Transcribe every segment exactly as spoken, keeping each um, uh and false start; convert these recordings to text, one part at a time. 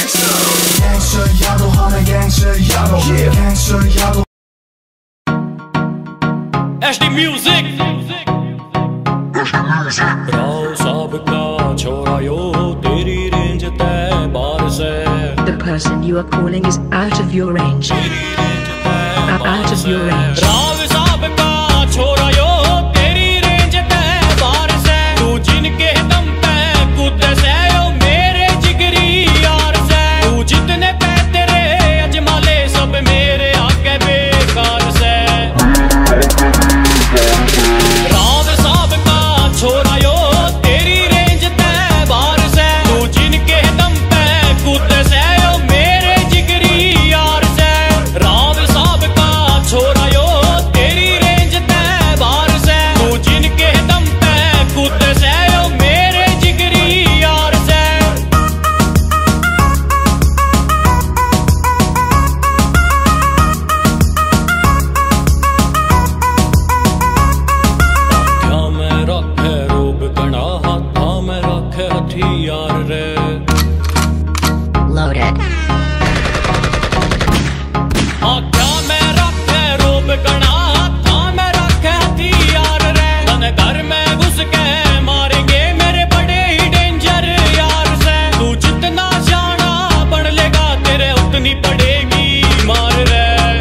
gangster Yadav हमें gangster Yadav gangster Yadav H D music Rao साहब का छोरा यो तेरी रेंज तय बार से The person you are calling is out of your range. Out of your range. Rao साहब का छोरा यो तेरी रेंज तय बार से तू जिनके दम पे कूदे से यो मेरे जिगरी यार से तू जितने पे तेरे अजमाले सब मेरे आगे बेकार से राव साहब का छोरा यो तेरी रेंज तय बार से तू जिनके दम पे कूदे से यो मेरे जिगरी यार से राव साहब का छोरा यो तेरी रेंज तय बार से तू जिनके दम पे कूदे से यो मेरे जिगरी यार से क्या मैं रखे रूप गणा हाथा में रखे हथियार रे Loaded. हाँ क्या मैं रखे रूप गणा हाथा में रखे हथियार रे तन घर में घुस के मारेंगे मेरे बड़े ही डेंजर यार से तू जितना जाना बढ़ लेगा तेरे उतनी पड़ेगी मार रे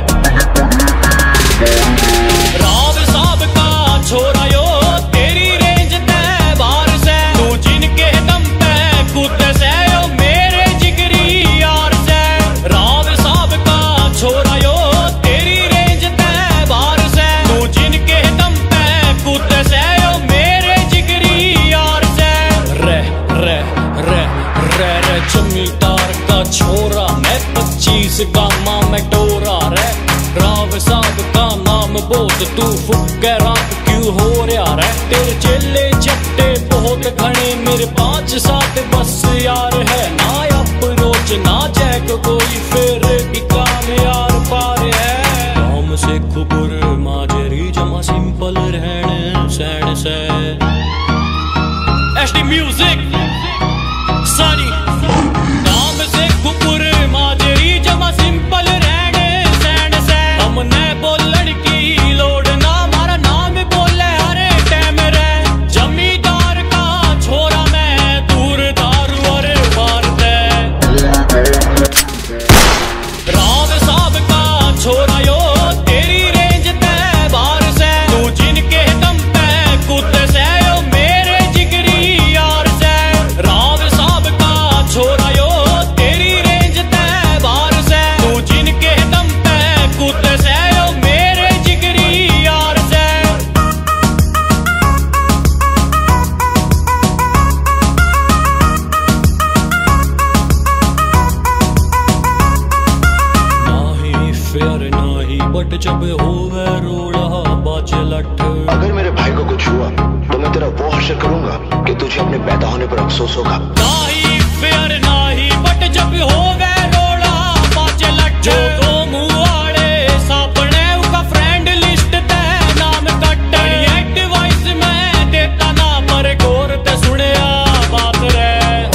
राव साहब का छोरा यो तेरी रेंज तय बार से तू जिनके दम पे कूदे से यो मेरे जिगरी यार से राव साहब का छोरा यो तेरी रेंज तय बार से तू जिनके दम पे कूदे से यो मेरे जिगरी यार से रे रे रे रे रे जमींदार का छोरा मैं पच्चीस का माँ मैं डोरा रे राव साहब का नाम बोध तू फुक्के रात क्यों हो रहा रे तेरे चेले चट्टे बहुत घने मेरे पांच सात बस यार है ना अप्रोच ना जैक कोई फिर भी काम यार पार है काम से खुबर माजरी जमा सिंपल रहने सहन से एच डी म्यूजिक सनी काम से खुबर माजरी जमा सिंपल रहने सहन से हमने बोलन की लोड ना हमारा नाम बोले हरे टाइम रे जमींदार का छोरा मैं दूर दारू और मारते राव साहब का छोरा यो तेरी रेंज तय बार से तू जिनके दम पे कूदे से यो मेरे जिगरी यार से राव साहब का छोरा यो तेरी रेंज तय बार से तू जिनके दम पे कूदे से यो मेरे जिगरी यार से नाही फेयर नाही बट जब होवे रोड़ा बाजे लठ अगर मेरे भाई को कुछ हुआ तो मैं तेरा वो हश्र करूंगा कि तुझे अपने पैदा होने पर अफसोस होगा नाही फेयर नाही बट जब होवे रोड़ा बाजे लठ जो दो मुंह वाले सापने उनका फ्रेंड लिस्ट ते नाम कट एडवाइस मैं देता ना पर गौर ते सुने बात रे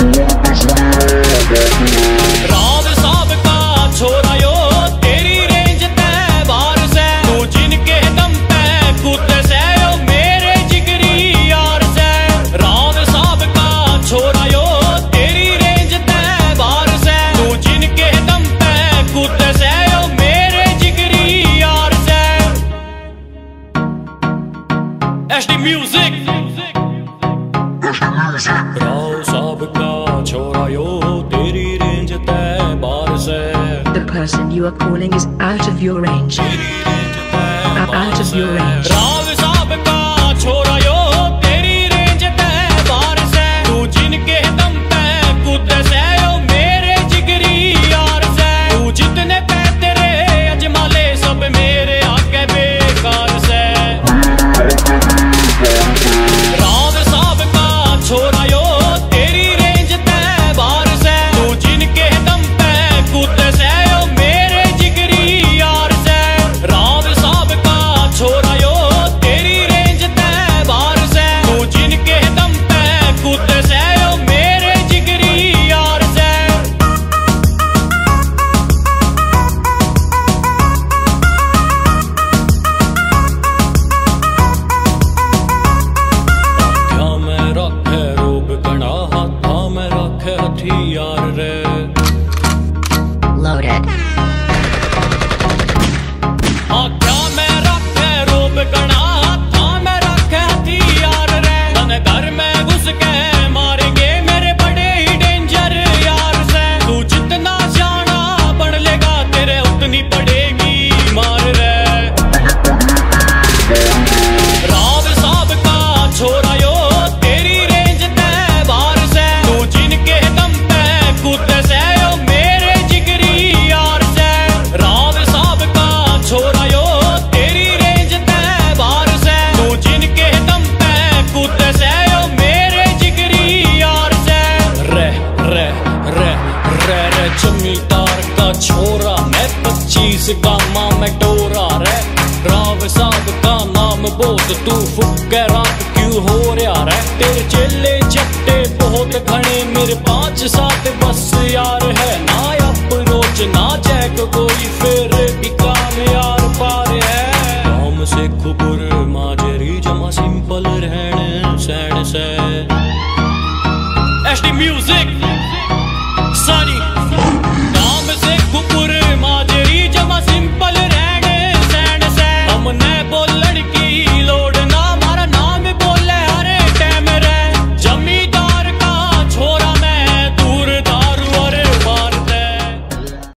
राव साहब का छोरा यो तेरी रेंज तय बार से तू जिनके दम पे कूदे से यो मेरे जिगरी यार से राव साहब का छोरा यो तेरी रेंज तय बार से तू जिनके दम पे कूदे से यो मेरे जिगरी यार से एच डी म्यूजिक राव साहब का छोरा यो तेरी रेंज तय बार से The person you are calling is out of your range. Out of your range. Rao साहब का छोरा यो तेरी रेंज तय बार से तू जिनके दम पे कूदे से यो मेरे जिगरी यार से तू जितने पे तेरे अजमाले सब मेरे आगे बेकार से राव साहब का छोरा यो तेरी रेंज तय बार से तू जिनके दम पे कूदे से यो मेरे जिगरी यार से राव साहब का छोरा यो यार रे। Loaded. आख्या मैं रखे रूप गणा था मैं रखे हथियार रे। तने घर में घुस के मारेंगे मेरे बड़े ही डेंजर यार से। तू जितना जाना बढ़ लेगा तेरे उतनी पड़ेगी मार रे। राव साहब का छोरा यो तेरी रेंज ते बाहर से। तू जिनके दम पे कूदे से यो मेरे जिगरी यार से। राव साहब का छोरा यो तेरी रेंज ते बाहर से। तू जिनके दम पे कूदे से यो मेरे जिगरी यार से। रे रे रे रे रे जमींदार का छोरा मैं पच्चीस का माँ मैं डोरा रे। राव साहब का नाम बोल तू फुक्के रात क्यों हो रहा रे। तेरे चेले चट्टे बहुत घने मेरे पांच सात बस यार है। ना अप्रोच ना जैक कोई फिर भी काम यार पार है। काम से खुबर माजरी जमा सिंपल रहने सहन से। S D music.